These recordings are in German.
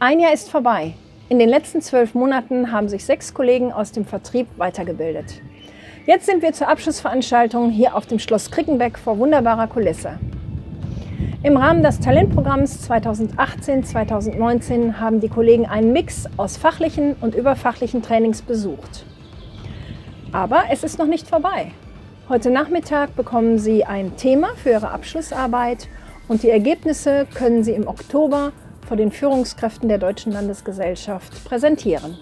Ein Jahr ist vorbei. In den letzten 12 Monaten haben sich 6 Kollegen aus dem Vertrieb weitergebildet. Jetzt sind wir zur Abschlussveranstaltung hier auf dem Schloss Krickenbeck vor wunderbarer Kulisse. Im Rahmen des Talentprogramms 2018-2019 haben die Kollegen einen Mix aus fachlichen und überfachlichen Trainings besucht. Aber es ist noch nicht vorbei. Heute Nachmittag bekommen Sie ein Thema für Ihre Abschlussarbeit und die Ergebnisse können Sie im Oktober vor den Führungskräften der Deutschen Landesgesellschaft präsentieren.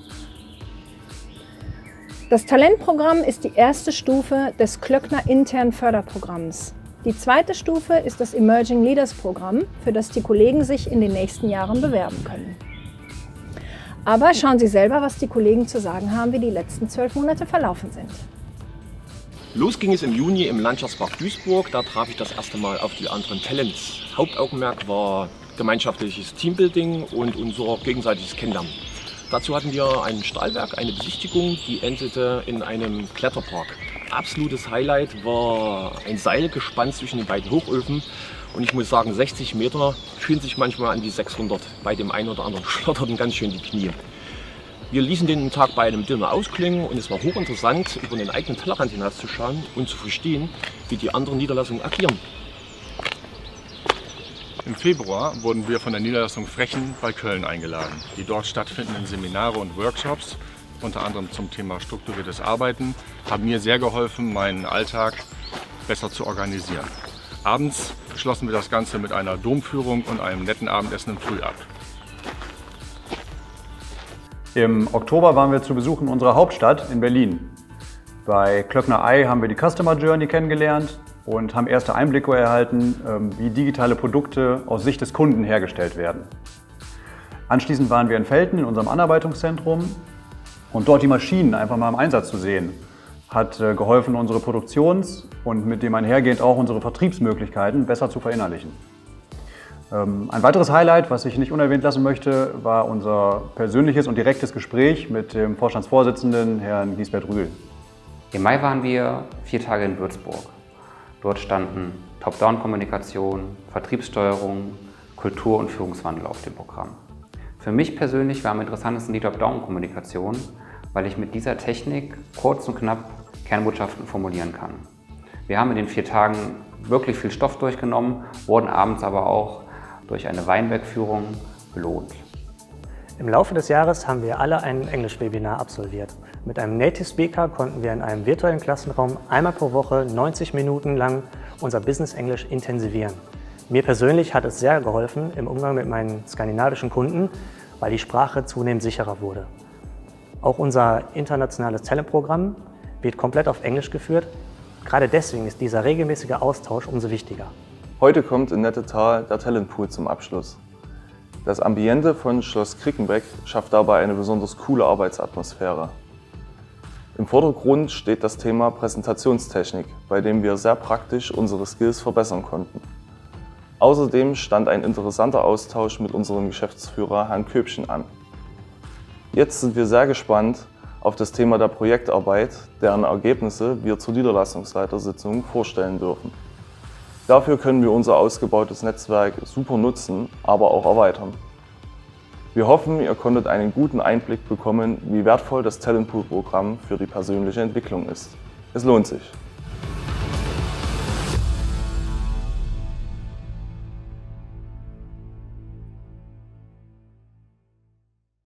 Das Talentprogramm ist die erste Stufe des Klöckner internen Förderprogramms. Die zweite Stufe ist das Emerging Leaders Programm, für das die Kollegen sich in den nächsten Jahren bewerben können. Aber schauen Sie selber, was die Kollegen zu sagen haben, wie die letzten 12 Monate verlaufen sind. Los ging es im Juni im Landschaftspark Duisburg. Da traf ich das erste Mal auf die anderen Talents. Hauptaugenmerk war gemeinschaftliches Teambuilding und unser gegenseitiges Kennenlernen. Dazu hatten wir ein Stahlwerk, eine Besichtigung, die endete in einem Kletterpark. Absolutes Highlight war ein Seil gespannt zwischen den beiden Hochöfen. Und ich muss sagen, 60 Meter fühlen sich manchmal an wie 600. Bei dem einen oder anderen schlotterten ganz schön die Knie. Wir ließen den Tag bei einem Dinner ausklingen und es war hochinteressant, über den eigenen Tellerrand hinauszuschauen und zu verstehen, wie die anderen Niederlassungen agieren. Im Februar wurden wir von der Niederlassung Frechen bei Köln eingeladen. Die dort stattfindenden Seminare und Workshops, unter anderem zum Thema strukturiertes Arbeiten, haben mir sehr geholfen, meinen Alltag besser zu organisieren. Abends schlossen wir das Ganze mit einer Domführung und einem netten Abendessen im Früh ab. Im Oktober waren wir zu Besuch in unserer Hauptstadt in Berlin. Bei Klöckner Eye haben wir die Customer Journey kennengelernt und haben erste Einblicke erhalten, wie digitale Produkte aus Sicht des Kunden hergestellt werden. Anschließend waren wir in Velten in unserem Anarbeitungszentrum und dort die Maschinen einfach mal im Einsatz zu sehen, hat geholfen, unsere Produktions- und mit dem einhergehend auch unsere Vertriebsmöglichkeiten besser zu verinnerlichen. Ein weiteres Highlight, was ich nicht unerwähnt lassen möchte, war unser persönliches und direktes Gespräch mit dem Vorstandsvorsitzenden, Herrn Giesbert Rühl. Im Mai waren wir 4 Tage in Würzburg. Dort standen Top-Down-Kommunikation, Vertriebssteuerung, Kultur- und Führungswandel auf dem Programm. Für mich persönlich war am interessantesten die Top-Down-Kommunikation, weil ich mit dieser Technik kurz und knapp Kernbotschaften formulieren kann. Wir haben in den 4 Tagen wirklich viel Stoff durchgenommen, wurden abends aber auch durch eine Weinbergführung belohnt. Im Laufe des Jahres haben wir alle ein Englisch-Webinar absolviert. Mit einem Native Speaker konnten wir in einem virtuellen Klassenraum einmal pro Woche 90 Minuten lang unser Business-Englisch intensivieren. Mir persönlich hat es sehr geholfen im Umgang mit meinen skandinavischen Kunden, weil die Sprache zunehmend sicherer wurde. Auch unser internationales Talentprogramm wird komplett auf Englisch geführt. Gerade deswegen ist dieser regelmäßige Austausch umso wichtiger. Heute kommt in Nettetal der Talentpool zum Abschluss. Das Ambiente von Schloss Krickenbeck schafft dabei eine besonders coole Arbeitsatmosphäre. Im Vordergrund steht das Thema Präsentationstechnik, bei dem wir sehr praktisch unsere Skills verbessern konnten. Außerdem stand ein interessanter Austausch mit unserem Geschäftsführer Herrn Köbchen an. Jetzt sind wir sehr gespannt auf das Thema der Projektarbeit, deren Ergebnisse wir zur Niederlassungsleitersitzung vorstellen dürfen. Dafür können wir unser ausgebautes Netzwerk super nutzen, aber auch erweitern. Wir hoffen, ihr konntet einen guten Einblick bekommen, wie wertvoll das Talentpool-Programm für die persönliche Entwicklung ist. Es lohnt sich.